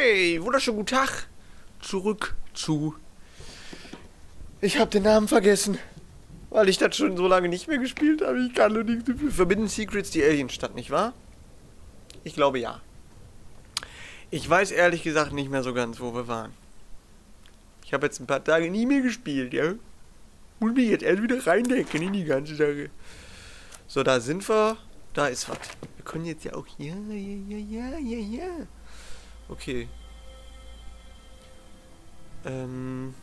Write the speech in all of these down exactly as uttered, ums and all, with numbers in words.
Hey, wunderschönen guten Tag. Zurück zu... Ich habe den Namen vergessen. Weil ich das schon so lange nicht mehr gespielt habe. Ich kann nur nichts dafür. Verbinden Secrets die Alienstadt, nicht wahr? Ich glaube ja. Ich weiß ehrlich gesagt nicht mehr so ganz, wo wir waren. Ich habe jetzt ein paar Tage nie mehr gespielt, ja. Muss mich jetzt erst wieder reindenken in die ganze Sache. So, da sind wir. Da ist was. Wir können jetzt ja auch... Ja, ja, ja, ja, ja, ja. Okay. Ähm...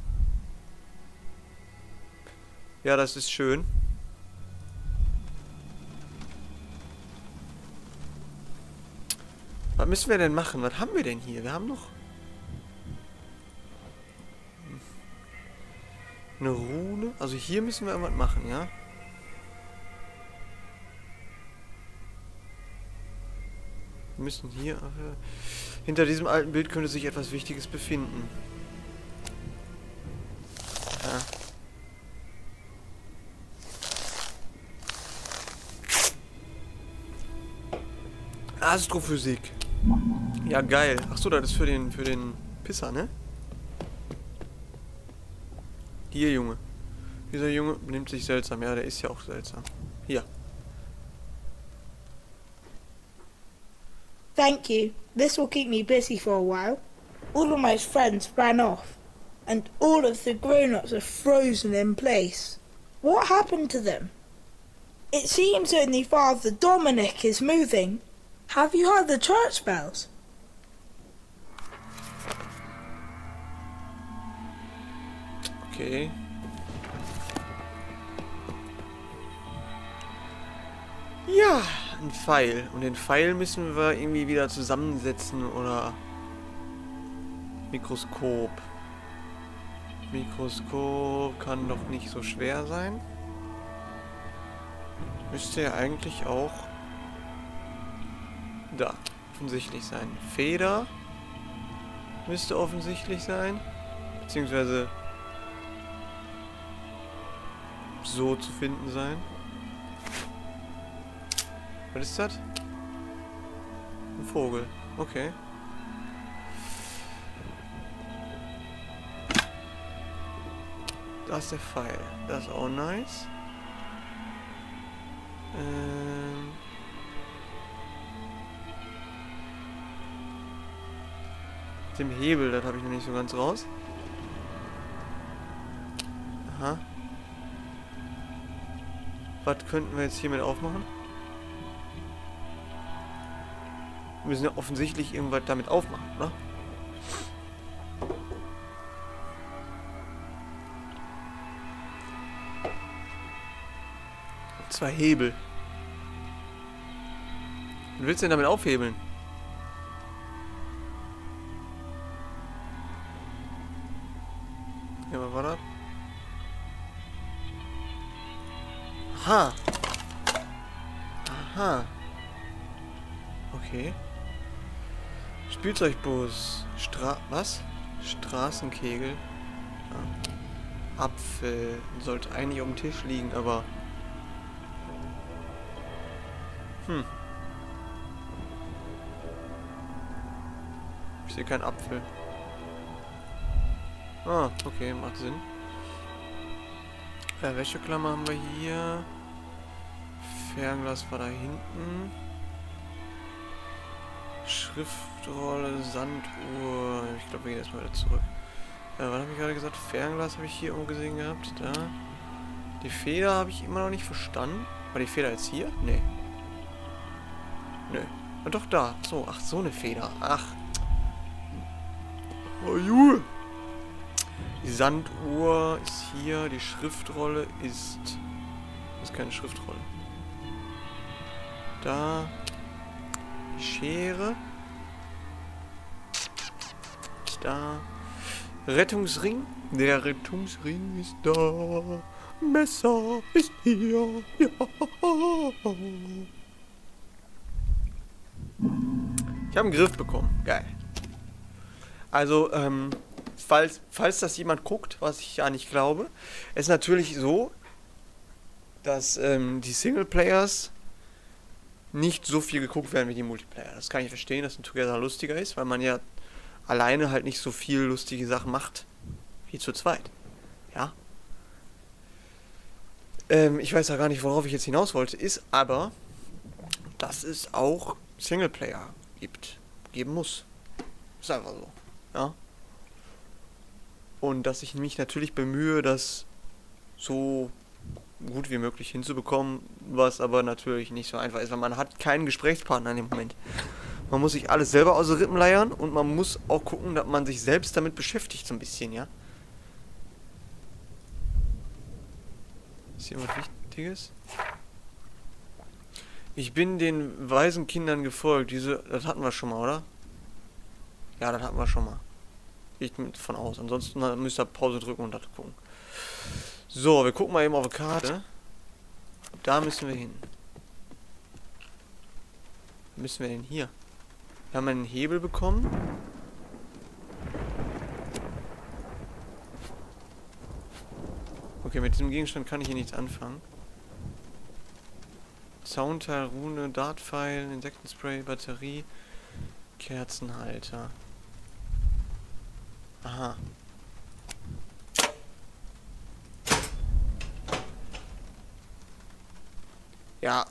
Ja, das ist schön. Was müssen wir denn machen? Was haben wir denn hier? Wir haben noch... eine Rune. Also hier müssen wir irgendwas machen, ja? Wir müssen hier... Äh, hinter diesem alten Bild könnte sich etwas Wichtiges befinden. Ja. Astrophysik. Ja, geil. Achso, das ist für den, für den Pisser, ne? Hier, Junge. Dieser Junge benimmt sich seltsam. Ja, der ist ja auch seltsam. Hier. Thank you. This will keep me busy for a while. All of my friends ran off, and all of the grown-ups are frozen in place. What happened to them? It seems only Father Dominic is moving. Have you heard the church bells? Okay. Ja, ein Pfeil. Und den Pfeil müssen wir irgendwie wieder zusammensetzen oder... Mikroskop. Mikroskop kann doch nicht so schwer sein. Müsste ja eigentlich auch... Da, offensichtlich sein. Feder müsste offensichtlich sein. Beziehungsweise so zu finden sein. Was ist das? Ein Vogel. Okay. Da ist der Pfeil. Das ist auch nice. Ähm... Dem Hebel, das habe ich noch nicht so ganz raus. Aha. Was könnten wir jetzt hiermit aufmachen? Wir müssen ja offensichtlich irgendwas damit aufmachen, oder? Zwei Hebel. Was willst du denn damit aufhebeln? Ja, was war das? Aha. Aha. Okay. Spielzeugbus. Stra... Was? Straßenkegel. Ja. Apfel. Sollte eigentlich auf dem Tisch liegen, aber... Hm. Ich sehe keinen Apfel. Ah, okay, macht Sinn. Äh, Wäscheklammer haben wir hier. Fernglas war da hinten. Schriftrolle, Sanduhr. Ich glaube, wir gehen erstmal wieder zurück. Äh, was habe ich gerade gesagt? Fernglas habe ich hier irgendwo gesehen gehabt. Da. Die Feder habe ich immer noch nicht verstanden. War die Feder jetzt hier? Nee. Nö. Ah, doch da. So, ach, so eine Feder. Ach. Oh, Junge. Die Sanduhr ist hier. Die Schriftrolle ist... Das ist keine Schriftrolle. Da. Die Schere. Da. Rettungsring. Der Rettungsring ist da. Messer ist hier. Ja. Ich habe einen Griff bekommen. Geil. Also, ähm, falls, falls das jemand guckt, was ich ja nicht glaube, ist natürlich so, dass ähm, die Singleplayers nicht so viel geguckt werden wie die Multiplayer. Das kann ich verstehen, dass ein Together lustiger ist, weil man ja alleine halt nicht so viel lustige Sachen macht wie zu zweit. Ja. Ähm, ich weiß ja gar nicht, worauf ich jetzt hinaus wollte, ist aber, dass es auch Singleplayer gibt, geben muss. Ist einfach so. Ja. Und dass ich mich natürlich bemühe, das so gut wie möglich hinzubekommen, was aber natürlich nicht so einfach ist, weil man hat keinen Gesprächspartner in dem Moment. Man muss sich alles selber aus den Rippen leiern und man muss auch gucken, dass man sich selbst damit beschäftigt so ein bisschen, ja. Ist hier was Wichtiges? Ich bin den weisen Kindern gefolgt. Diese, das hatten wir schon mal, oder? Ja, das hatten wir schon mal. Ich gehe von aus. Ansonsten müsst ihr Pause drücken und das gucken. So, wir gucken mal eben auf die Karte. Da müssen wir hin. Wo müssen wir denn hier? Wir haben einen Hebel bekommen. Okay, mit diesem Gegenstand kann ich hier nichts anfangen. Soundteil, Rune, Dartpfeil, Insektenspray, Batterie, Kerzenhalter. Aha. Ja.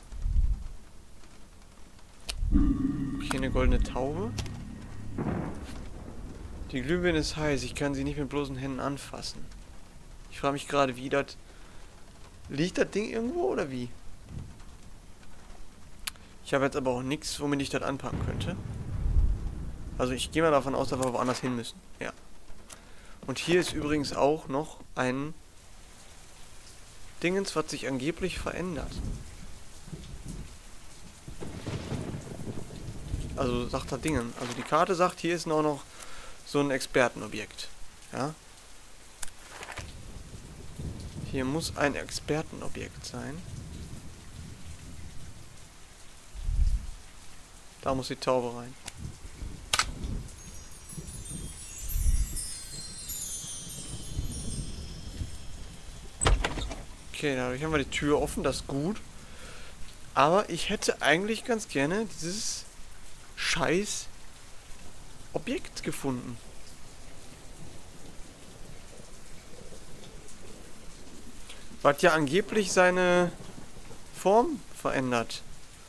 Okay, eine goldene Taube. Die Glühbirne ist heiß. Ich kann sie nicht mit bloßen Händen anfassen. Ich frage mich gerade, wie das... Liegt das Ding irgendwo oder wie? Ich habe jetzt aber auch nichts, womit ich das anpacken könnte. Also ich gehe mal davon aus, dass wir woanders hin müssen. Ja. Und hier ist übrigens auch noch ein Dingens, was sich angeblich verändert. Also sagt er Dingen. Also die Karte sagt, hier ist noch, noch so ein Expertenobjekt. Ja. Hier muss ein Expertenobjekt sein. Da muss die Taube rein. Okay, dadurch haben wir die Tür offen, das ist gut. Aber ich hätte eigentlich ganz gerne dieses scheiß Objekt gefunden. Was ja angeblich seine Form verändert.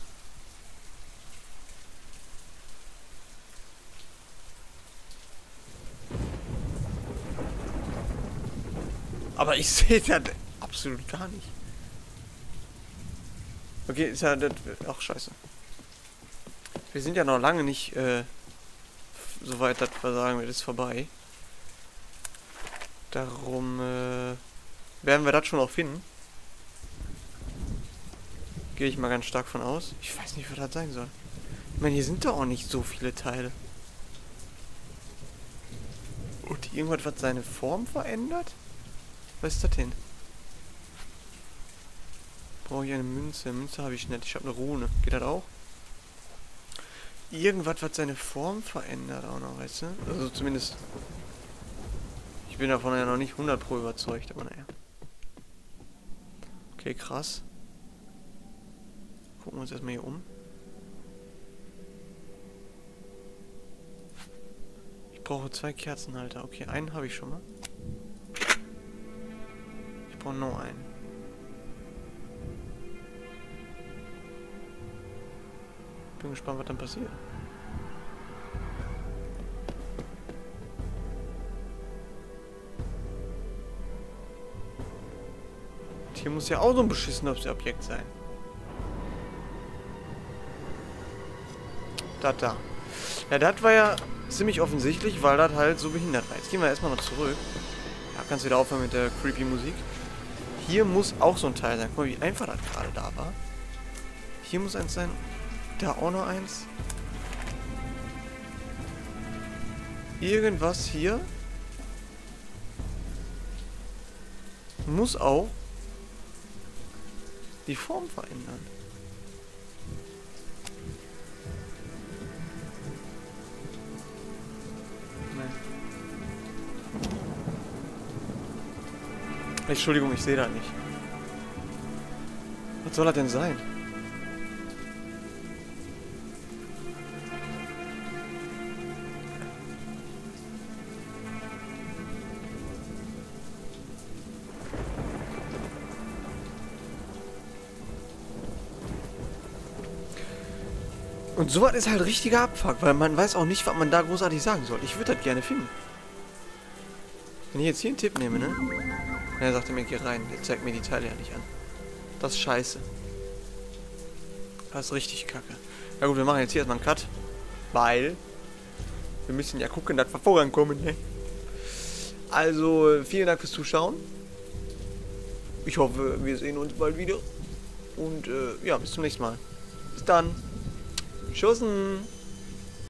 Aber ich sehe das absolut gar nicht. Okay, ist ja das. Ach, scheiße. Wir sind ja noch lange nicht äh, so weit, dass wir sagen, das ist vorbei. Darum äh, werden wir das schon auch finden. Gehe ich mal ganz stark von aus. Ich weiß nicht, was das sein soll. Ich meine, hier sind doch auch nicht so viele Teile. Und irgendwas, was seine Form verändert? Was ist das denn? Brauche ich eine Münze? Münze habe ich nicht. Ich habe eine Rune. Geht das auch? Irgendwas, was seine Form verändert auch noch, weißt du? Also zumindest... Ich bin davon ja noch nicht hundert Pro überzeugt, aber naja. Okay, krass. Gucken wir uns erstmal hier um. Ich brauche zwei Kerzenhalter. Okay, einen habe ich schon mal. Ich brauche noch einen. Bin gespannt, was dann passiert. Und hier muss ja auch so ein beschissenes Objekt sein. Das da. Ja, das war ja ziemlich offensichtlich, weil das halt so behindert war. Jetzt gehen wir erstmal noch zurück. Ja, kannst wieder aufhören mit der creepy Musik. Hier muss auch so ein Teil sein. Guck mal, wie einfach das gerade da war. Hier muss eins sein. Da auch noch eins. Irgendwas hier muss auch die Form verändern. Entschuldigung, ich sehe das nicht. Was soll das denn sein? Und sowas ist halt richtiger Abfuck, weil man weiß auch nicht, was man da großartig sagen soll. Ich würde das gerne finden. Wenn ich jetzt hier einen Tipp nehme, ne? Ja, er sagte mir, geh rein. Der zeigt mir die Teile ja nicht an. Das ist scheiße. Das ist richtig kacke. Na gut, wir machen jetzt hier erstmal einen Cut. Weil wir müssen ja gucken, dass wir vorankommen, ne? Also, vielen Dank fürs Zuschauen. Ich hoffe, wir sehen uns bald wieder. Und äh, ja, bis zum nächsten Mal. Bis dann. Tschüssen.